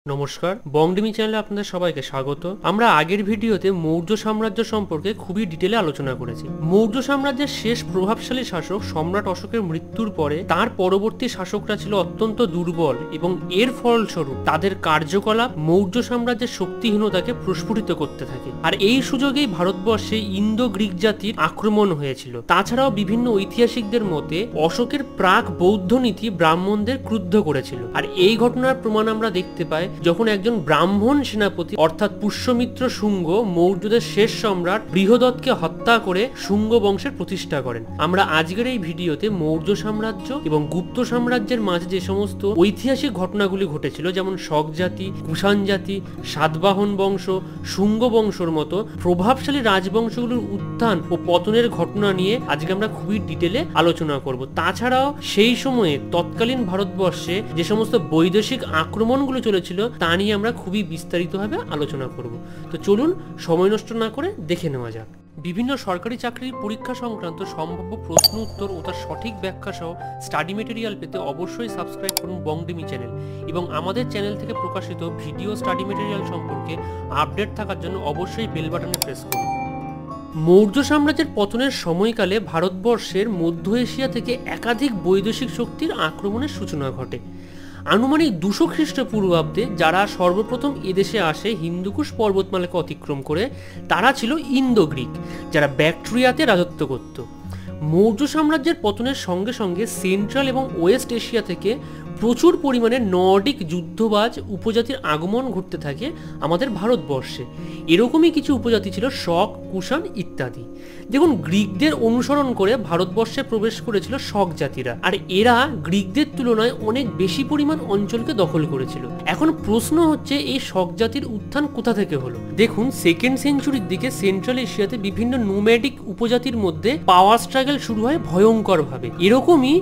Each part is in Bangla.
নমস্কার, বংডিমি চ্যানেলে আপনাদের সবাইকে স্বাগত। আমরা আগের ভিডিওতে মৌর্য সাম্রাজ্য সম্পর্কে খুবই ডিটেলে আলোচনা করেছি। মৌর্য সাম্রাজ্যের শেষ প্রভাবশালী শাসক সম্রাট অশোকের মৃত্যুর পরে তার পরবর্তী শাসকরা ছিল অত্যন্ত দুর্বল এবং এর ফলস্বরূপ তাদের কার্যকলাপ মৌর্য সাম্রাজ্যের শক্তিহীনতাকে প্রস্ফুটিত করতে থাকে। আর এই সুযোগেই ভারতবর্ষে ইন্দো গ্রিক জাতির আক্রমণ হয়েছিল। তাছাড়াও বিভিন্ন ঐতিহাসিকদের মতে অশোকের প্রাক বৌদ্ধ নীতি ব্রাহ্মণদের ক্রুদ্ধ করেছিল। আর এই ঘটনার প্রমাণ আমরা দেখতে পাই যখন একজন ব্রাহ্মণ সেনাপতি অর্থাৎ পুষ্যমিত্র শুঙ্গ মৌর্যদের শেষ সম্রাট বৃহদত্তকে হত্যা করে শুঙ্গ বংশের প্রতিষ্ঠা করেন। আমরা আজকের এই ভিডিওতে মৌর্য সাম্রাজ্য এবং গুপ্ত সাম্রাজ্যের মাঝে যে সমস্ত ঐতিহাসিক ঘটনাগুলি ঘটেছিল, যেমন শক জাতি, কুষাণ জাতি, সাতবাহন বংশ, শুঙ্গ বংশর মতো প্রভাবশালী রাজবংশগুলোর উত্থান ও পতনের ঘটনা নিয়ে আজকে আমরা খুবই ডিটেলে আলোচনা করব। তাছাড়াও সেই সময়ে তৎকালীন ভারতবর্ষে যে সমস্ত বৈদেশিক আক্রমণগুলো চলেছিল তা নিয়ে আমরা খুবই বিস্তারিতভাবে আলোচনা করব। তো চলুন সময় নষ্ট না করে দেখে নেওয়া যাক। বিভিন্ন সরকারি চাকরির পরীক্ষা সংক্রান্ত সম্ভাব্য প্রশ্ন উত্তর ও তার সঠিক ব্যাখ্যা সহ স্টাডি মেটেরিয়াল পেতে অবশ্যই সাবস্ক্রাইব করুন বংডিমি চ্যানেল এবং আমাদের চ্যানেল থেকে প্রকাশিত ভিডিও স্টাডি মেটেরিয়াল সম্পর্কে আপডেট থাকার জন্য অবশ্যই বেল বাটনে প্রেস করুন। মৌর্য সাম্রাজ্যের পতনের সময়কালে ভারতবর্ষের মধ্য এশিয়া থেকে একাধিক বৈদেশিক শক্তির আক্রমণের সূচনা ঘটে। আনুমানিক 200 খ্রিস্টপূর্বাব্দে যারা সর্বপ্রথম এদেশে আসে হিন্দুকুশ পর্বতমালাকে অতিক্রম করে তারা ছিল ইন্দো গ্রিক, যারা ব্যাকট্রিয়াতে রাজত্ব করত। মৌর্য সাম্রাজ্যের পতনের সঙ্গে সঙ্গে সেন্ট্রাল এবং ওয়েস্ট এশিয়া থেকে প্রচুর পরিমাণে নর্ডিক যুদ্ধবাজ উপজাতির আগমন ঘটতে থাকে আমাদের ভারতবর্ষে। এরকমই কিছু উপজাতি ছিল শক, কুষাণ ইত্যাদি। দেখুন, গ্রিকদের অনুসরণ করে ভারতবর্ষে প্রবেশ করেছিল শক জাতিরা, আর এরা গ্রিকদের তুলনায় অনেক বেশি পরিমাণ অঞ্চলকে দখল করেছিল। এখন প্রশ্ন হচ্ছে, এই শক জাতির উত্থান কোথা থেকে হলো? দেখুন, সেকেন্ড সেঞ্চুরির দিকে সেন্ট্রাল এশিয়াতে বিভিন্ন নোম্যাডিক উপজাতির মধ্যে পাওয়ার স্ট্রাগল শুরু হয় ভয়ঙ্কর ভাবে। এরকমই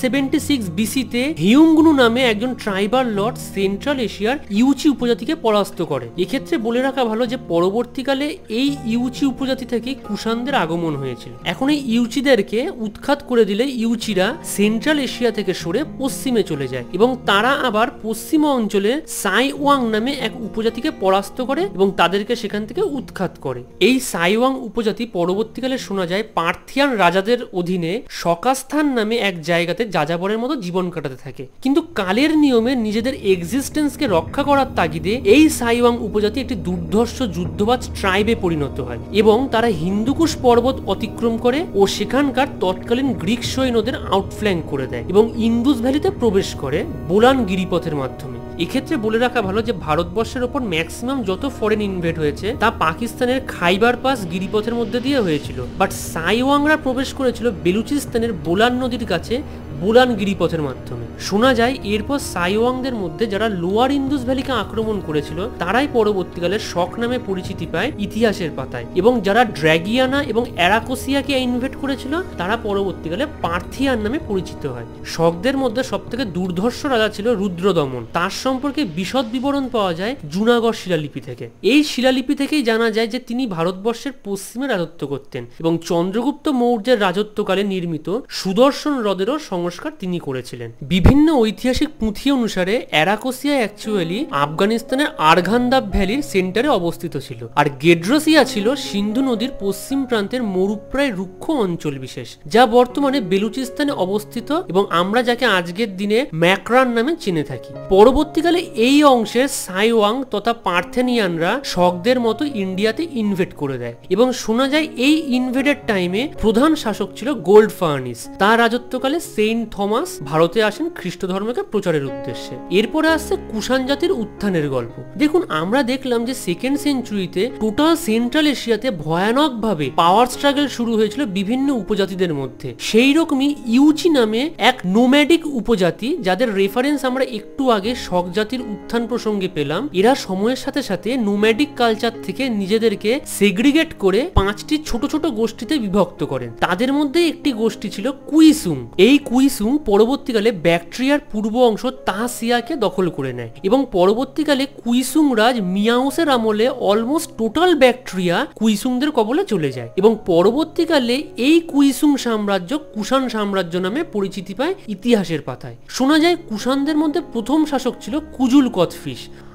176 বিসিতে হিউংগুনু নামে একজন ট্রাইবাল লর্ড সেন্ট্রাল এশিয়ার ইউচি উপজাতিকে পরাস্ত করে। এক্ষেত্রে বলে রাখা ভালো যে পরবর্তীকালে এই ইউচি উপজাতি থেকে কুষাণদের আগমন হয়েছিল। এখন এই ইউচিদেরকে উৎখাত করে দিলে ইউচিরা সেন্ট্রাল এশিয়া থেকে সরে পশ্চিমে চলে যায় এবং তারা আবার পশ্চিম অঞ্চলে সাইওয়াং নামে এক উপজাতিকে পরাস্ত করে এবং তাদেরকে সেখান থেকে উৎখাত করে। এই সাইওয়াং উপজাতি পরবর্তীকালে শোনা যায় পার্থিয়ান রাজাদের অধীনে শকাস্থান নামে এক জায়গাতে যাযাবরের মতো জীবন কাটাতে থাকে। কিন্তু কালের নিয়মে নিজেদের এক্সিস্টেন্সকে রক্ষা করার তাগিদে এই সাইওয়াং উপজাতি একটি দুর্ধর্ষ যুদ্ধবাজ ট্রাইবে পরিণত হয় এবং তারা হিন্দুকুশ পর্বত অতিক্রম করে ও সেখানকার তৎকালীন গ্রিক সৈন্যদের আউটফ্ল্যাঙ্ক করে দেয় এবং ইন্দুস ভ্যালিতে প্রবেশ করে বোলান গিরিপথের মাধ্যমে। এক্ষেত্রে বলে রাখা ভালো যে ভারতবর্ষের ওপর ম্যাক্সিমাম যত ফরেন ইনভেড হয়েছে তা পাকিস্তানের খাইবার পাস গিরিপথের মধ্যে দিয়ে হয়েছিল, বাট সাইওয়াংরা প্রবেশ করেছিল বেলুচিস্তানের বোলান নদীর কাছে বোলান গিরিপথের মাধ্যমে। শোনা যায় এরপর সাইওয়াংদের মধ্যে যারা লোয়ার ইন্দুস ভ্যালিকে আক্রমণ করেছিল তারাই পরবর্তীকালে শক নামে পরিচিতি পায় ইতিহাসের পাতায়, এবং যারা ড্র্যাগিয়ানা এবং অ্যারাকোসিয়াকে ইনভেট করেছিল তারা পরবর্তীকালে পার্থিয়ান নামে পরিচিত হয়। শকদের মধ্যে সবথেকে দুর্ধর্ষ রাজা ছিল রুদ্রদমন। তার সম্পর্কে বিশদ বিবরণ পাওয়া যায় জুনাগড় শিলালিপি থেকে। এই শিলালিপি থেকেই জানা যায় যে তিনি ভারতবর্ষের পশ্চিমে রাজত্ব করতেন এবং চন্দ্রগুপ্ত মৌর্যের রাজত্বকালে নির্মিত সুদর্শন হ্রদেরও সংস্কার তিনি করেছিলেন। বিভিন্ন ঐতিহাসিক পুঁথি অনুসারে অ্যারাকোসিয়া অ্যাকচুয়ালি আফগানিস্তানের আরঘান্দাব ভ্যালির সেন্টারে অবস্থিত ছিল, আর গেড্রোসিয়া ছিল সিন্ধু নদীর পশ্চিম প্রান্তের মরুপ্রায় রুক্ষ অঞ্চল বিশেষ, যা বর্তমানে বেলুচিস্তানে অবস্থিত এবং আমরা যাকে আজকের দিনে ম্যাকরান নামে চিনে থাকি। পরবর্তীকালে এই অংশের সাইওয়াং তথা পার্থেনিয়ানরা শকদের মতো ইন্ডিয়াতে ইনভেট করে দেয় এবং শোনা যায় এই ইনভেডের টাইমে প্রধান শাসক ছিল গোল্ড ফার্নিস। তার রাজত্বকালে সেন্ট থমাস ভারতে আসেন খ্রিস্ট ধর্মকে প্রচারের উদ্দেশ্যে। এরপরে আসছে কুষাণ জাতির উত্থানের গল্প। দেখুন, আমরা দেখলাম যে সেকেন্ড সেঞ্চুরিতে টোটাল সেন্ট্রাল এশিয়াতে ভয়ানক ভাবে পাওয়ার স্ট্রাগল শুরু হয়েছিল বিভিন্ন উপজাতিদের মধ্যে। সেই রকমই ইউচি নামে এক নোম্যাডিক উপজাতি, যাদের রেফারেন্স আমরা একটু আগে শক জাতির উত্থান প্রসঙ্গে পেলাম, এরা সময়ের সাথে সাথে নোম্যাডিক কালচার থেকে নিজেদেরকে সেগ্রিগেট করে 5টি ছোট ছোট গোষ্ঠীতে বিভক্ত করেন। তাদের মধ্যে একটি গোষ্ঠী ছিল কুইসুং। এই কুইসুং পরবর্তীকালে ব্যাকট্রিয়ার পূর্ব অংশ তাহসিয়াকে দখল করে নেয় এবং পরবর্তীকালে কুইসুং রাজ মিয়াউসের আমলে অলমোস্ট টোটাল ব্যাকট্রিয়া কুইসুংদের কবলে চলে যায় এবং পরবর্তীকালে এই কুইসুং সাম্রাজ্য কুষাণ সাম্রাজ্য নামে পরিচিতি পায় ইতিহাসের পাতায়। শোনা যায় কুষাণদের মধ্যে প্রথম শাসক ছিল কুজুল কথফিস।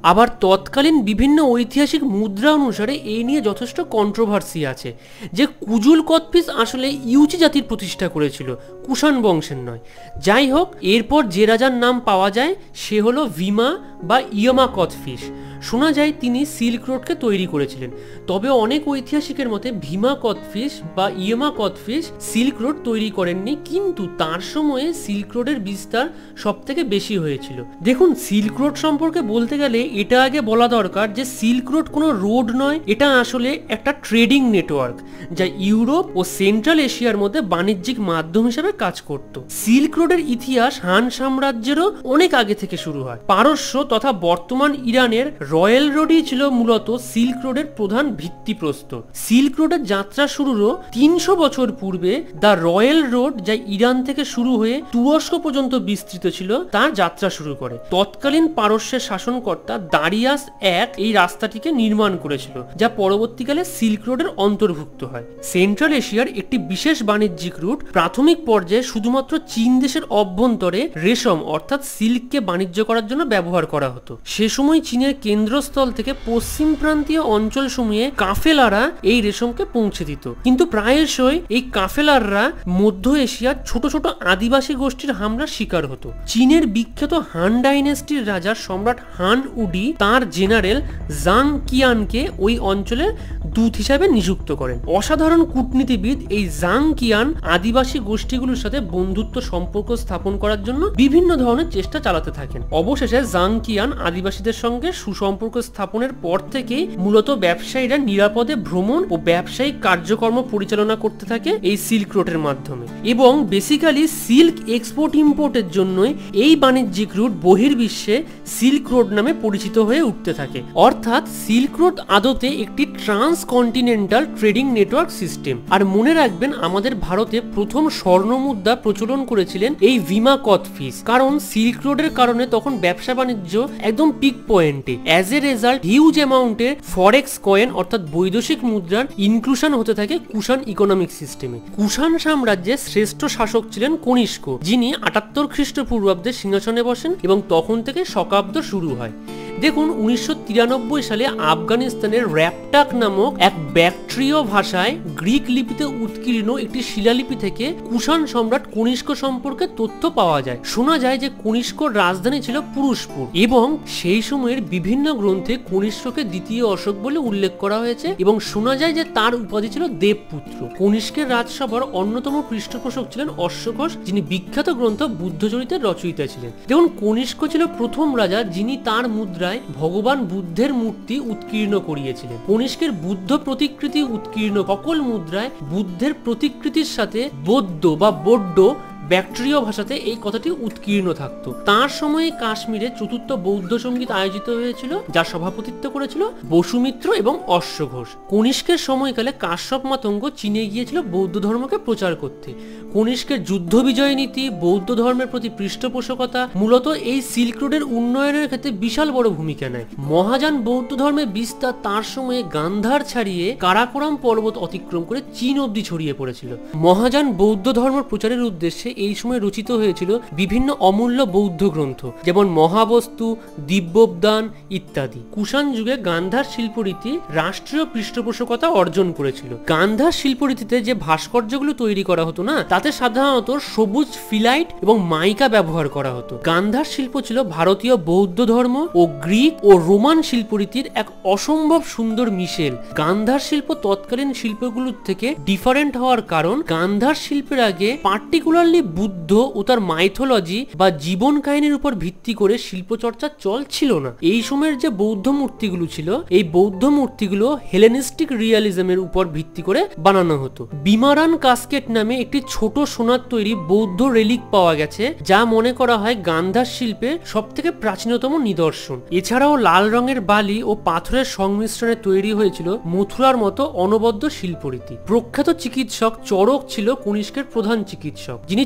আবার তৎকালীন বিভিন্ন ঐতিহাসিক মুদ্রা অনুসারে এই নিয়ে যথেষ্ট কন্ট্রোভার্সি আছে যে কুজুল কথফিস আসলে ইউচি জাতির প্রতিষ্ঠা করেছিল, কুষাণ বংশের নয়। যাই হোক, এরপর যে রাজার নাম পাওয়া যায় সে হলো ভিমা বা ইয়মা কথফিস। শোনা যায় তিনি সিল্ক রোডকে তৈরি করেছিলেন, তবে অনেক ঐতিহাসিকের মতে ভিমা কথফিস বা ইয়মা কথফিস সিল্ক রোড তৈরি করেননি, কিন্তু তার সময়ে সিল্ক রোডের বিস্তার সব থেকে বেশি হয়েছিল। দেখুন, সিল্ক রোড সম্পর্কে বলতে গেলে এটা আগে বলা দরকার যে সিল্ক রোড কোনো রোড নয়, এটা আসলে একটা ট্রেডিং নেটওয়ার্ক যা ইউরোপ ও সেন্ট্রাল এশিয়ার মধ্যে বাণিজ্যিক মাধ্যম হিসেবে কাজ করত। সিল্ক রোডের ইতিহাস হান সাম্রাজ্যেরও অনেক আগে থেকে শুরু হয়। পারস্য তথা বর্তমান ইরানের রয়্যাল রোডই ছিল মূলত সিল্ক রোডের প্রধান ভিত্তিপ্রস্তর। সিল্ক রোডের যাত্রা শুরুরও 300 বছর পূর্বে দ্য রয়্যাল রোড, যা ইরান থেকে শুরু হয়ে তুরস্ক পর্যন্ত বিস্তৃত ছিল, তার যাত্রা শুরু করে। তৎকালীন পারস্যের শাসনকর্তা দারিয়াস এক এই রাস্তাটিকে নির্মাণ করেছিল, যা পরবর্তীকালে সিল্ক রোডের অন্তর্ভুক্ত হয়। সেন্ট্রাল এশিয়ার একটি বিশেষ বাণিজ্যিক রুট। প্রাথমিক পর্যায়ে শুধুমাত্র চীন দেশের অভ্যন্তরে রেশম অর্থাৎ সিল্ককে বাণিজ্য করার জন্য ব্যবহার করা হতো। সে সময় চীনের কেন্দ্রস্থল থেকে পশ্চিম প্রান্তীয় অঞ্চলসমূহে কাফেলারা এই রেশমকে পৌঁছে দিত, কিন্তু প্রায়শই এই কাফেলাররা মধ্য এশিয়ার ছোট ছোট আদিবাসী গোষ্ঠীর হামলার শিকার হতো। চীনের বিখ্যাত হান ডাইনেস্টির রাজা সম্রাট হান উডি তার জেনারেল জাং কিয়ানকে ওই অঞ্চলের দূত হিসাবে নিযুক্ত করেন। অসাধারণ কূটনীতিবিদ এই জাং কিয়ান আদিবাসী গোষ্ঠীগুলোর সাথে বন্ধুত্ব সম্পর্ক স্থাপন করার জন্য বিভিন্ন ধরনের চেষ্টা চালাতে থাকেন। অবশেষে জাং কিয়ান আদিবাসীদের সঙ্গে সুসম্পর্ক স্থাপনের পর থেকেই মূলত ব্যবসায়ীরা নিরাপদে ভ্রমণ ও ব্যবসায়িক কার্যক্রম পরিচালনা করতে থাকে এই সিল্ক রোডের মাধ্যমে, এবং বেসিক্যালি সিল্ক এক্সপোর্ট ইম্পোর্টের জন্যই এই বাণিজ্যিক রুট বহির্বিশ্বে সিল্ক রোড নামে পরিচিত হয়ে উঠতে থাকে। অর্থাৎ সিল্ক রোড আদতে একটি ট্রান্সকন্টিনেন্টাল ট্রেডিং নেটওয়ার্ক সিস্টেম। আর মনে রাখবেন, আমাদের ভারতে প্রথম স্বর্ণ মুদ্রা প্রচলন করেছিলেন এই ভিমা কথফিস, কারণ সিল্ক রোডের কারণে তখন ব্যবসা বাণিজ্য একদম পিক পয়েন্টে। অ্যাজ এ রেজাল্ট হিউজ অ্যামাউন্টের ফরেক্স কয়েন অর্থাৎ বৈদেশিক মুদ্রার ইনক্লুশন হতে থাকে কুষাণ ইকোনমিক সিস্টেমে। কুষাণ সাম্রাজ্যের শ্রেষ্ঠ শাসক ছিলেন কনিষ্ক, যিনি 78 খ্রিস্টপূর্বাব্দে সিংহাসনে বসেন এবং তখন থেকে শকাব্দ শুরু হয়। দেখুন, 1993 সালে আফগানিস্তানের র্যাপটাক নামক এক ব্যাকট্রীয় ভাষায় গ্রিক লিপিতে উৎকীর্ণ একটি শিলালিপি থেকে কুষাণ সম্রাট কনিষ্ক সম্পর্কে তথ্য পাওয়া যায়। শোনা যায় যে কনিষ্কর রাজধানী ছিল পুরুষপুর, এবং সেই সময়ের বিভিন্ন গ্রন্থে কনিষ্ককে দ্বিতীয় অশোক বলে উল্লেখ করা হয়েছে, এবং শোনা যায় যে তার উপাধি ছিল দেবপুত্র। কনিষ্কের রাজসভার অন্যতম পৃষ্ঠপোষক ছিলেন অশ্বঘোষ, যিনি বিখ্যাত গ্রন্থ বুদ্ধচরিতের রচয়িতা ছিলেন। দেখুন, কনিষ্ক ছিল প্রথম রাজা যিনি তার মুদ্রায় ভগবান বুদ্ধের মূর্তি উৎকীর্ণ করিয়েছিলেন। কনিষ্কের বুদ্ধ প্রতিকৃতি উৎকীর্ণ সকল মুদ্রায় বুদ্ধের প্রতিকৃতির সাথে বৌদ্ধ বা বৌদ্ধ ব্যাকট্রীয় ভাষাতে এই কথাটি উৎকীর্ণ থাকতো। তার সময়ে কাশ্মীরে চতুর্থ বৌদ্ধ সঙ্গীত আয়োজিত হয়েছিল, যার সভাপতিত্ব করেছিল বসুমিত্র এবং অশ্বঘোষ। কনিষ্কের সময়কালে কাশ্যপ মাতঙ্গ চীনে গিয়েছিল বৌদ্ধ ধর্মকে প্রচার করতে। কনিষ্কের যুদ্ধ বিজয় নীতি, বৌদ্ধ ধর্মের প্রতি পৃষ্ঠপোষকতা মূলত এই সিল্ক রোডের উন্নয়নের ক্ষেত্রে বিশাল বড় ভূমিকা নেয়। মহাযান বৌদ্ধ ধর্মের বিস্তার তার সময়ে গান্ধার ছাড়িয়ে কারাকোরাম পর্বত অতিক্রম করে চীন অবধি ছড়িয়ে পড়েছিল। মহাযান বৌদ্ধ ধর্ম প্রচারের উদ্দেশ্যে এই সময় রচিত হয়েছিল বিভিন্ন অমূল্য বৌদ্ধ গ্রন্থ, যেমন মহাবস্তু, দিব্যোবদান ইত্যাদি। কুষাণ যুগে গান্ধার শিল্পরীতি রাষ্ট্রীয় পৃষ্ঠপোষকতা অর্জন করেছিল। গান্ধার শিল্পরীতিতে যে ভাস্কর্যগুলো তৈরি করা হতো না, তাতে সাধারণত সবুজ ফিলাইট এবং মাইকা ব্যবহার করা হতো। গান্ধার শিল্প ছিল ভারতীয় বৌদ্ধ ধর্ম ও গ্রিক ও রোমান শিল্পরীতির এক অসম্ভব সুন্দর মিশেল। গান্ধার শিল্প তৎকালীন শিল্পগুলোর থেকে ডিফারেন্ট হওয়ার কারণ, গান্ধার শিল্পের আগে পার্টিকুলারলি বুদ্ধ ও তার মাইথোলজি বা জীবন কাহিনীর উপর ভিত্তি করে শিল্পচর্চার চল ছিল না। এই সময়ের যে বৌদ্ধ মূর্তিগুলো ছিল, এই বৌদ্ধ মূর্তিগুলো হেলেনিস্টিক রিয়ালিজমের উপর ভিত্তি করে বানানো হতো। বিমারান কাস্কেট নামে একটি ছোট সোনার তৈরি বৌদ্ধ রেলিক পাওয়া গেছে, যা মনে করা হয় গান্ধার শিল্পে সব থেকে প্রাচীনতম নিদর্শন। এছাড়াও লাল রঙের বালি ও পাথরের সংমিশ্রণে তৈরি হয়েছিল মথুরার মতো অনবদ্য শিল্পরীতি। প্রখ্যাত চিকিৎসক চরক ছিল কনিষ্কের প্রধান চিকিৎসক, যিনি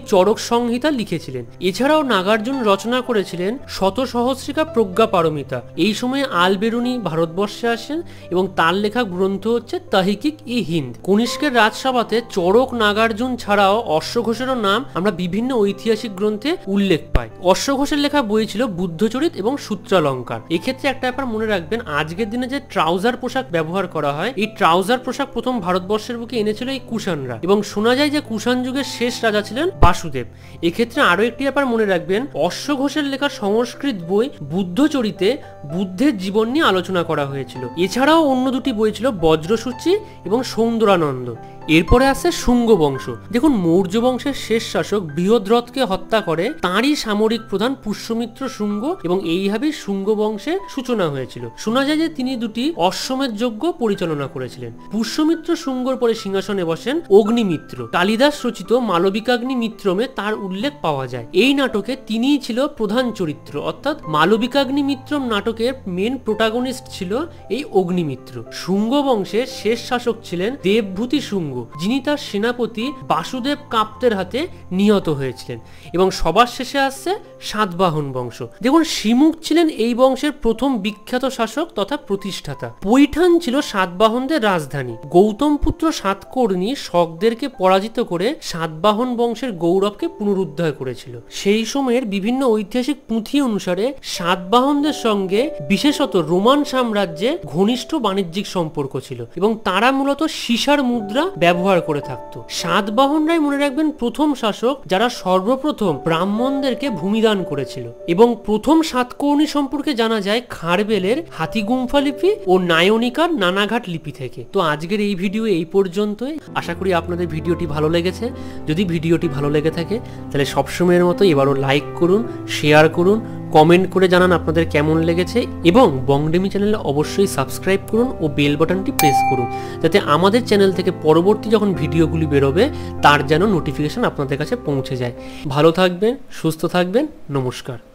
চরক সংহিতা লিখেছিলেন। এছাড়াও নাগার্জুন রচনা করেছিলেন শত সহস্রিকা প্রজ্ঞা পারমিতা। এই সময়ে আল-বেরুনি ভারতবর্ষে আসেন এবং তার লেখা গ্রন্থ হচ্ছে তাহকিক-ই-হিন্দ। কনিষ্কের রাজসভাতে চরক নাগার্জুন ছাড়াও অশ্বঘোষেরও নাম আমরা বিভিন্ন ঐতিহাসিক গ্রন্থে উল্লেখ পাই। অশ্বঘোষের লেখা বই ছিল বুদ্ধচরিত এবং সূত্রালঙ্কার। এক্ষেত্রে একটা ব্যাপার মনে রাখবেন, আজকের দিনে যে ট্রাউজার পোশাক ব্যবহার করা হয়, এই ট্রাউজার পোশাক প্রথম ভারতবর্ষের বুকে এনেছিল এই কুষাণরা, এবং শোনা যায় যে কুষাণ যুগের শেষ রাজা ছিলেন বাসুদেব। এক্ষেত্রে আরো একটি ব্যাপার মনে রাখবেন, অশ্বঘোষের লেখা সংস্কৃত বই বুদ্ধচরিতে বুদ্ধের জীবন নিয়ে আলোচনা করা হয়েছিল। এছাড়াও অন্য দুটি বই ছিল বজ্রসূচি এবং সৌন্দরানন্দ। এরপরে আসে শুঙ্গ বংশ। দেখুন, মৌর্য বংশের শেষ শাসক বৃহদ্রথকে হত্যা করে তাঁরই সামরিক প্রধান পুষ্যমিত্র শুঙ্গ, এবং এইভাবেই শুঙ্গ বংশের সূচনা হয়েছিল। শোনা যায় যে তিনি দুটি অশ্বমেধ যজ্ঞ পরিচালনা করেছিলেন। পুষ্যমিত্র শুঙ্গর পরে সিংহাসনে বসেন অগ্নিমিত্র। কালিদাস রচিত মালবিকাগ্নি মিত্রমে তার উল্লেখ পাওয়া যায়। এই নাটকে তিনিই ছিল প্রধান চরিত্র, অর্থাৎ মালবিকাগ্নি মিত্রম নাটকের মেন প্রোটাগনিস্ট ছিল এই অগ্নিমিত্র। শুঙ্গ বংশের শেষ শাসক ছিলেন দেবভূতি শুঙ্গ, যিনি তার সেনাপতি বাসুদেব কাপ্তের হাতে নিহত হয়েছিলেন। এবং সবার শেষে আসছে সাতবাহন বংশ। দেখুন, শিমুখ ছিলেন এই বংশের প্রথম বিখ্যাত শাসক তথা প্রতিষ্ঠাতা। পৈঠান ছিল সাতবাহনদের রাজধানী। গৌতম পুত্র সাতকর্ণী শকদেরকে পরাজিত করে সাতবাহন বংশের গৌরবকে পুনরুদ্ধার করেছিল। সেই সময়ের বিভিন্ন ঐতিহাসিক পুঁথি অনুসারে সাতবাহনদের সঙ্গে বিশেষত রোমান সাম্রাজ্যে ঘনিষ্ঠ বাণিজ্যিক সম্পর্ক ছিল, এবং তারা মূলত সীসার মুদ্রা ব্যবহার করে থাকত। সাতবাহনরাই মনে রাখবেন প্রথম শাসক যারা সর্বপ্রথম ব্রাহ্মণদেরকে ভূমিদান করেছিল। এবং প্রথম সাতকর্ণী সম্পর্কে জানা যায় খারবেলের হাতিগুম্ফা লিপি ও নায়নিকার নানাঘাট লিপি থেকে। তো আজকের এই ভিডিও এই পর্যন্তই। আশা করি আপনাদের ভিডিওটি ভালো লেগেছে। যদি ভিডিওটি ভালো লেগে থাকে তাহলে সবসময়ের মতো এবারও লাইক করুন, শেয়ার করুন, কমেন্ট করে জানান আপনাদের কেমন লেগেছে, এবং বংডেমি চ্যানেলে অবশ্যই সাবস্ক্রাইব করুন ও বেল বাটনটি প্রেস করুন, যাতে আমাদের চ্যানেল থেকে পরবর্তী যখন ভিডিওগুলি বেরোবে তার যেন নোটিফিকেশন আপনাদের কাছে পৌঁছে যায়। ভালো থাকবেন, সুস্থ থাকবেন, নমস্কার।